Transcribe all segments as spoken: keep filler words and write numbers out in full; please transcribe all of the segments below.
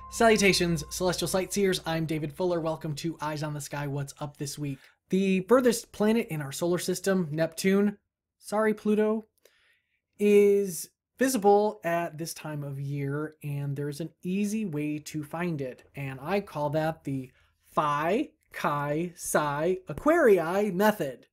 Salutations, Celestial Sightseers. I'm David Fuller. Welcome to Eyes on the Sky. What's up this week? The furthest planet in our solar system, Neptune, sorry Pluto, is visible at this time of year, and there's an easy way to find it, and I call that the Phi Chi Psi Aquarii method.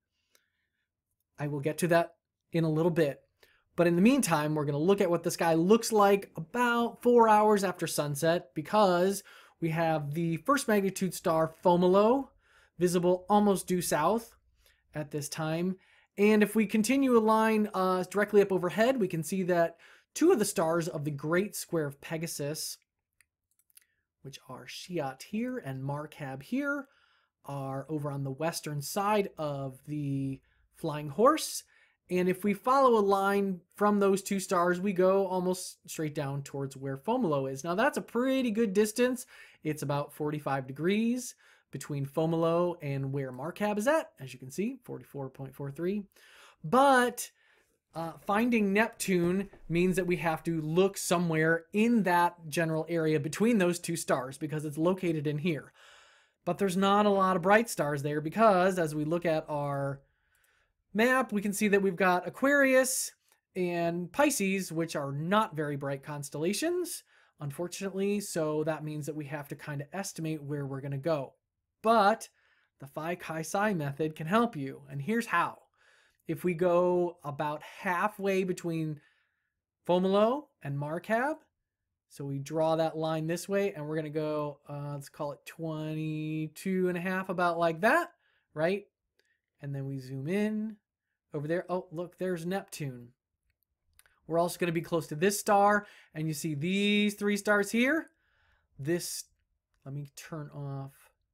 I will get to that in a little bit. But in the meantime, we're going to look at what the sky looks like about four hours after sunset, because we have the first magnitude star Fomolo visible almost due south at this time. And if we continue a line uh, directly up overhead, we can see that two of the stars of the Great Square of Pegasus, which are Shiat here and Markab here, are over on the western side of the Flying Horse. And if we follow a line from those two stars, we go almost straight down towards where Fomolo is. Now that's a pretty good distance. It's about forty-five degrees between Fomolo and where Markab is at, as you can see, forty-four point four three. But uh, finding Neptune means that we have to look somewhere in that general area between those two stars, because it's located in here. But there's not a lot of bright stars there, because as we look at our map, we can see that we've got Aquarius and Pisces, which are not very bright constellations, unfortunately. So that means that we have to kind of estimate where we're going to go. But the Phi Chi Psi method can help you, and here's how. If we go about halfway between Fomolo and Markab, so we draw that line this way, and we're going to go, uh, let's call it twenty-two and a half, about like that, right? And then we zoom in over there. Oh, look, there's Neptune. We're also going to be close to this star, and you see these three stars here. This, let me turn off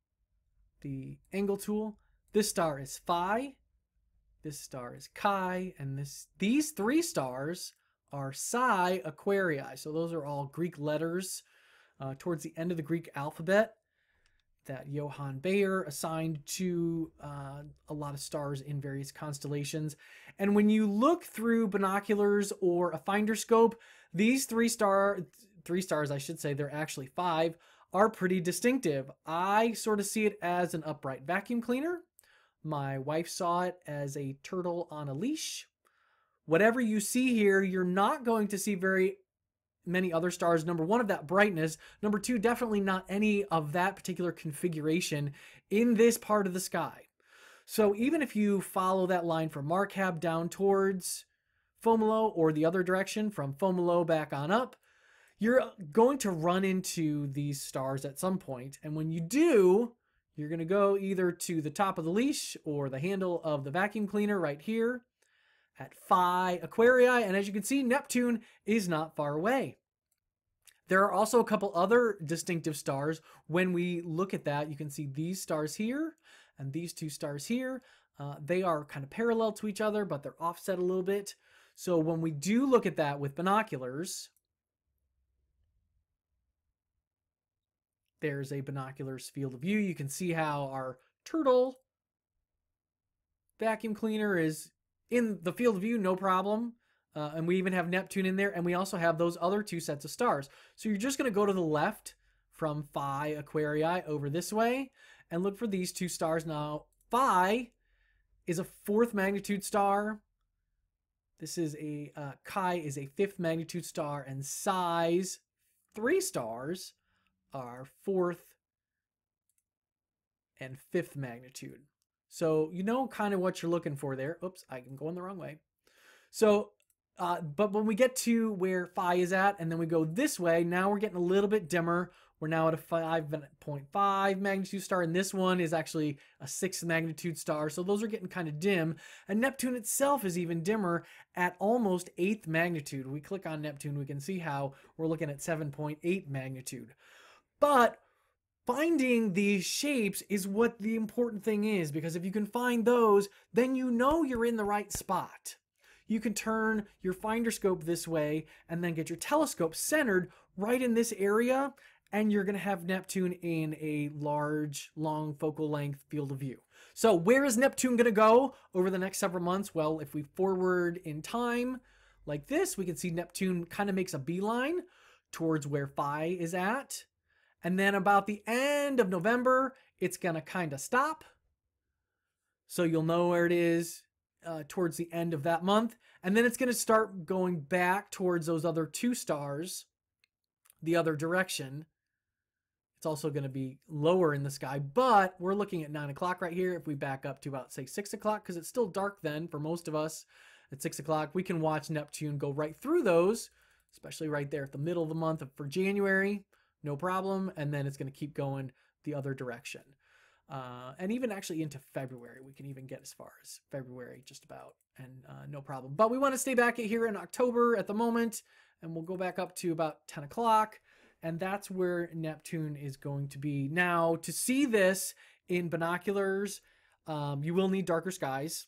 the angle tool. This star is Phi, this star is Chi, and this these three stars are Psi Aquarii. So those are all Greek letters uh, towards the end of the Greek alphabet that Johann Bayer assigned to uh, a lot of stars in various constellations. And when you look through binoculars or a finder scope, these three star three stars, I should say, they're actually five, are pretty distinctive. I sort of see it as an upright vacuum cleaner. My wife saw it as a turtle on a leash. Whatever you see here, you're not going to see very many other stars. Number one, of that brightness. Number two, definitely not any of that particular configuration in this part of the sky. So even if you follow that line from Markab down towards Fomolo, or the other direction from Fomolo back on up, you're going to run into these stars at some point. And when you do, you're going to go either to the top of the leash or the handle of the vacuum cleaner right here at Phi Aquarii, and as you can see, Neptune is not far away. There are also a couple other distinctive stars. When we look at that, you can see these stars here and these two stars here. Uh, they are kind of parallel to each other, but they're offset a little bit. So when we do look at that with binoculars, there's a binoculars field of view. You can see how our turtle vacuum cleaner is in the field of view, no problem. Uh, and we even have Neptune in there, and we also have those other two sets of stars. So you're just going to go to the left from Phi Aquarii over this way and look for these two stars. Now, Phi is a fourth magnitude star. This is a, uh, Chi is a fifth magnitude star, and Psi's three stars are fourth and fifth magnitude. So you know kind of what you're looking for there. Oops, I can go in the wrong way. So, uh, but when we get to where Phi is at, and then we go this way, now we're getting a little bit dimmer. We're now at a five point five magnitude star, and this one is actually a six magnitude star. So those are getting kind of dim. And Neptune itself is even dimmer at almost eighth magnitude. We click on Neptune, we can see how we're looking at seven point eight magnitude. But finding these shapes is what the important thing is, because if you can find those, then you know you're in the right spot. You can turn your finder scope this way and then get your telescope centered right in this area, and you're going to have Neptune in a large, long focal length field of view. So where is Neptune going to go over the next several months? Well, if we forward in time like this, we can see Neptune kind of makes a beeline towards where Phi is at. And then about the end of November, it's going to kind of stop. So you'll know where it is uh, towards the end of that month. And then it's going to start going back towards those other two stars, the other direction. It's also going to be lower in the sky, but we're looking at nine o'clock right here. If we back up to about, say, six o'clock, because it's still dark then for most of us at six o'clock, we can watch Neptune go right through those, especially right there at the middle of the month for January, no problem. And then it's going to keep going the other direction. Uh, and even actually into February, we can even get as far as February just about, and uh, no problem. But we want to stay back here in October at the moment, and we'll go back up to about ten o'clock. And that's where Neptune is going to be. Now, to see this in binoculars, um, you will need darker skies.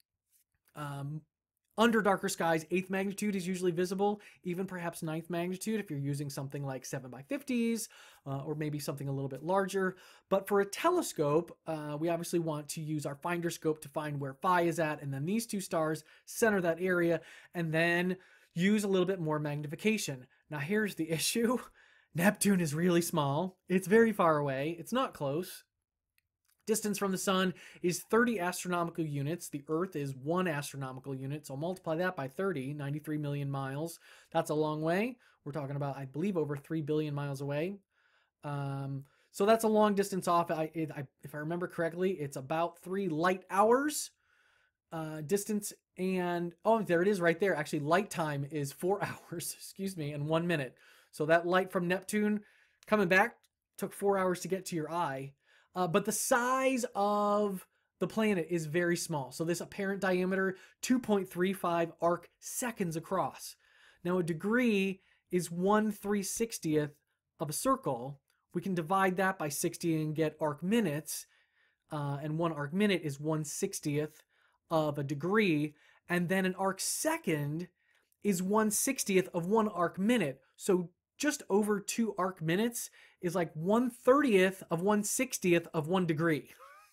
Um, under darker skies, eighth magnitude is usually visible, even perhaps ninth magnitude if you're using something like seven by fifties, uh, or maybe something a little bit larger. But for a telescope, uh, we obviously want to use our finder scope to find where Phi is at, and then these two stars center that area, and then use a little bit more magnification. Now, here's the issue. Neptune is really small. It's very far away. It's not close. Distance from the sun is thirty astronomical units. The Earth is one astronomical unit. So multiply that by thirty, ninety-three million miles. That's a long way. We're talking about, I believe, over three billion miles away. Um, so that's a long distance off. I, it, I, if I remember correctly, it's about three light hours uh, distance. And, oh, there it is right there. Actually, light time is four hours, excuse me, and one minute. So that light from Neptune coming back took four hours to get to your eye. Uh, but the size of the planet is very small. So this apparent diameter, two point three five arc seconds across. Now a degree is one three sixtieth of a circle. We can divide that by sixty and get arc minutes. Uh, and one arc minute is one sixtieth of a degree. And then an arc second is one sixtieth of one arc minute. So just over two arc minutes is like one thirtieth of one sixtieth of one degree.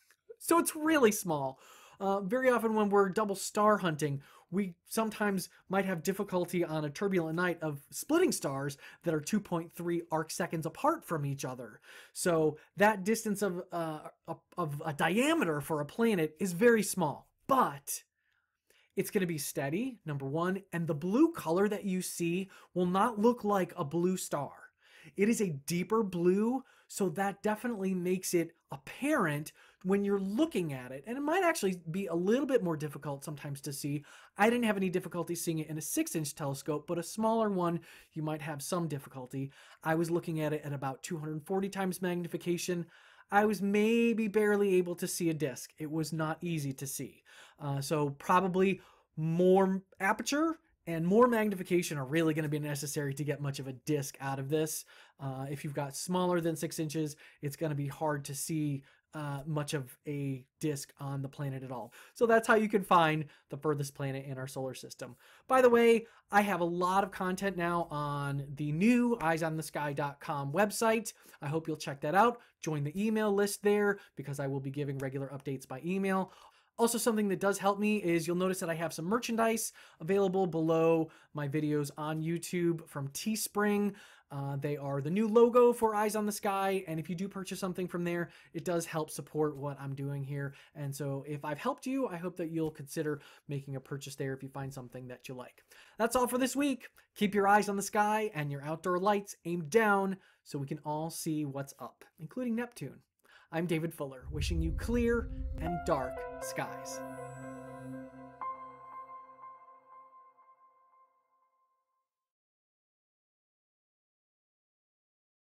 So it's really small. Uh, very often when we're double star hunting, we sometimes might have difficulty on a turbulent night of splitting stars that are two point three arc seconds apart from each other. So that distance of, uh, of a diameter for a planet is very small, but it's going to be steady, number one, and the blue color that you see will not look like a blue star. It is a deeper blue, so that definitely makes it apparent when you're looking at it. And it might actually be a little bit more difficult sometimes to see. I didn't have any difficulty seeing it in a six-inch telescope, but a smaller one, you might have some difficulty. I was looking at it at about two hundred forty times magnification. I was maybe barely able to see a disk. It was not easy to see. Uh, so probably more aperture and more magnification are really going to be necessary to get much of a disk out of this. Uh, if you've got smaller than six inches, it's going to be hard to see uh, much of a disk on the planet at all. So that's how you can find the furthest planet in our solar system. By the way, I have a lot of content now on the new eyes on the sky dot com website. I hope you'll check that out. Join the email list there because I will be giving regular updates by email. Also, something that does help me is you'll notice that I have some merchandise available below my videos on YouTube from Teespring. Uh, they are the new logo for Eyes on the Sky, and if you do purchase something from there, it does help support what I'm doing here. And so if I've helped you, I hope that you'll consider making a purchase there if you find something that you like. That's all for this week. Keep your eyes on the sky and your outdoor lights aimed down so we can all see what's up, including Neptune. I'm David Fuller, wishing you clear and dark skies.